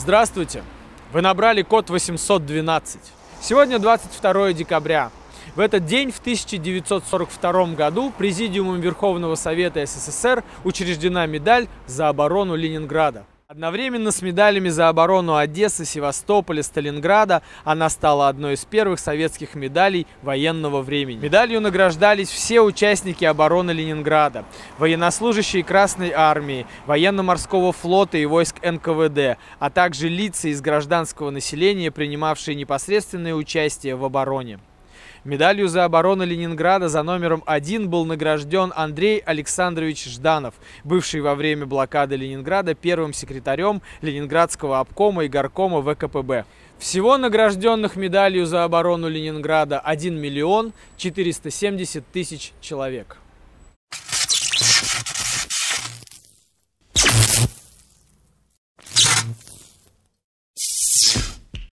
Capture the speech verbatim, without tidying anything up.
Здравствуйте! Вы набрали код восемьсот двенадцать. Сегодня двадцать второе декабря. В этот день в тысяча девятьсот сорок втором году Президиумом Верховного Совета СССР учреждена медаль за оборону Ленинграда. Одновременно с медалями за оборону Одессы, Севастополя, Сталинграда она стала одной из первых советских медалей военного времени. Медалью награждались все участники обороны Ленинграда, военнослужащие Красной Армии, военно-морского флота и войск эн ка вэ дэ, а также лица из гражданского населения, принимавшие непосредственное участие в обороне. Медалью за оборону Ленинграда за номером один был награжден Андрей Александрович Жданов, бывший во время блокады Ленинграда первым секретарем Ленинградского обкома и горкома вэ ка пэ бэ. Всего награжденных медалью за оборону Ленинграда один миллион четыреста семьдесят тысяч человек.